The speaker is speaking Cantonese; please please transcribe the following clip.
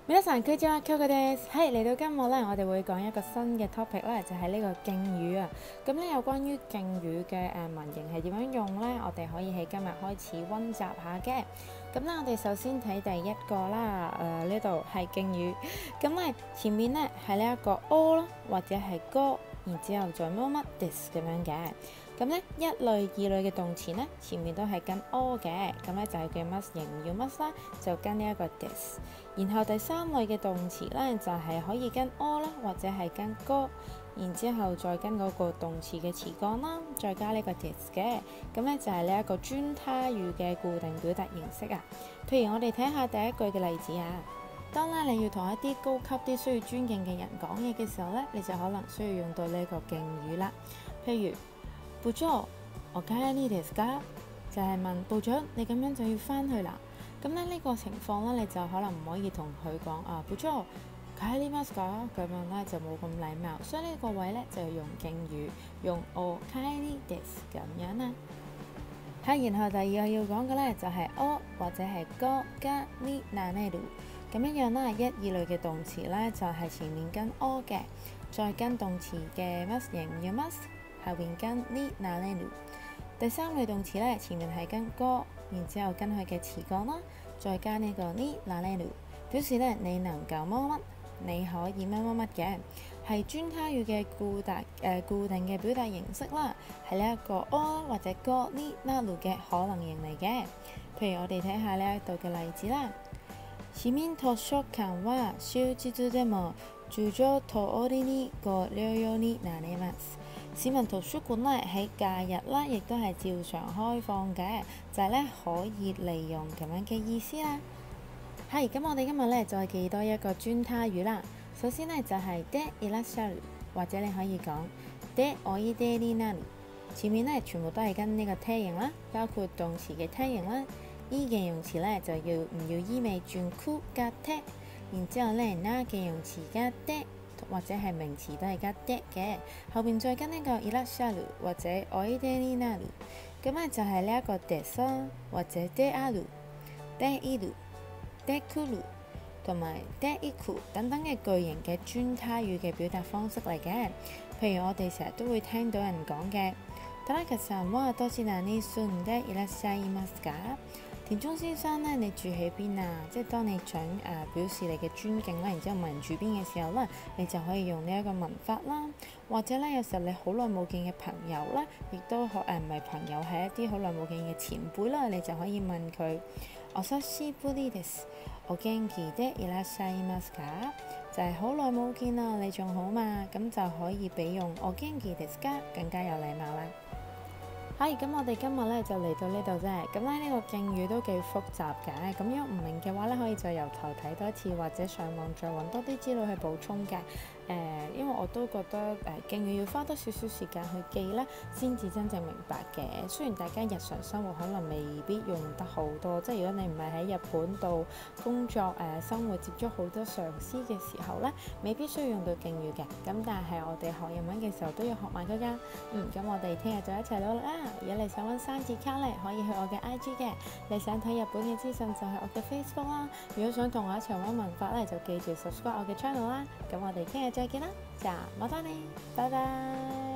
皆さん，こんにちは，Kyokoです。係嚟到今日咧，我哋會講一個新嘅 topic 咧，就係呢個敬語啊。咁咧有關於敬語嘅文型係點樣用咧？我哋可以喺今日開始温習下嘅。咁咧，我哋首先睇第一個啦。呢度係敬語。咁咧前面咧係呢一個 o 咯，或者係個，然之後再乜乜 this 咁樣嘅。咁咧一類、二類嘅動詞咧，前面都係跟 o 嘅，咁咧就係叫 must 形容要 must 啦，就跟呢一個 this。然後第三類嘅動詞咧，就係可以跟 o 啦，或者係跟個，然之後再跟嗰個動詞嘅詞幹啦，再加呢個 this 嘅。咁咧就係呢一個專他語嘅固定表達形式啊。譬如我哋睇下第一句嘅例子啊。當咧你要同一啲高級啲需要尊敬嘅人講嘢嘅時候咧，你就可能需要用到呢個敬語啦。譬如部長，お帰りですか？就係問部長，你咁樣就要翻去啦。咁咧呢個情況咧，你就可能唔可以同佢講部長，帰りますか？咁樣咧就冇咁禮貌，所以呢個位咧就要用敬語，用お帰りです咁樣啦。然後第二個要講嘅咧就係お或者係個加になれる。咁一樣啦，一、二類嘅動詞咧就係前面跟 o 嘅，再跟動詞嘅 must 形要 must， 後邊跟になれる。第三類動詞咧，前面係跟個，然之後跟佢嘅詞幹啦，再加呢個になれる，表示咧你能夠乜乜，你可以乜乜乜嘅，係專他語嘅固定嘅表達形式啦，係呢一個 o 或者個になる嘅可能型嚟嘅。譬如我哋睇下呢一度嘅例子啦。市民圖書館は終日でも通常通りにご利用になれます。市民圖書館咧喺假日啦，亦都係照常開放嘅，就係咧可以利用咁樣嘅意思啦。咁我哋今日咧再記多一個專他語啦。首先咧就係でいらっしゃる，或者你可以講でおいでになる。前面咧全部都係跟呢個て形啦，包括動詞嘅て形啦。依嘅形容詞咧就要唔要依尾轉く加て，然之後咧な嘅形容詞加で，或者係名詞都係加で嘅，後邊再跟呢個いらっしゃる或者おいでになる。咁咧就係呢一個です啦，或者である、でいる、で來る同埋で行く等等嘅句型嘅專他語嘅表達方式嚟嘅。譬如我哋成日都會聽到人講嘅，田中さんはどちらに住んでいらっしゃいますか？田中先生咧，你住喺邊啊？即係當你想表示你嘅尊敬啦，然之後問人住邊嘅時候咧，你就可以用呢一個文法啦。或者咧，有時候你好耐冇見嘅朋友咧，亦都唔係朋友，係一啲好耐冇見嘅前輩啦，你就可以問佢お久しぶりです。お元気でいらっしゃいますか？就係好耐冇見啦，你仲好嘛？咁就可以比用お元気ですか更加有禮貌啦。咁我哋今日咧就嚟到呢度啫。咁咧呢個敬語都幾複雜嘅，咁如果唔明嘅話咧，可以再由頭睇多一次，或者上網再揾多啲資料去補充嘅。因為我都覺得敬語要花多少少時間去記咧，先至真正明白嘅。雖然大家日常生活可能未必用得好多，即係如果你唔係喺日本度工作生活，接觸好多上司嘅時候咧，未必需要用到敬語嘅。咁但係我哋學日文嘅時候都要學埋佢㗎。咁我哋聽日就一齊努力啦！如果你想揾生字卡咧，可以去我嘅 IG 嘅；你想睇日本嘅資訊就係我嘅 Facebook 啦。如果想同我一齊揾文法咧，就記住 subscribe 我嘅 channel 啦。咁我哋聽日再見啦，じゃあまたね，拜拜。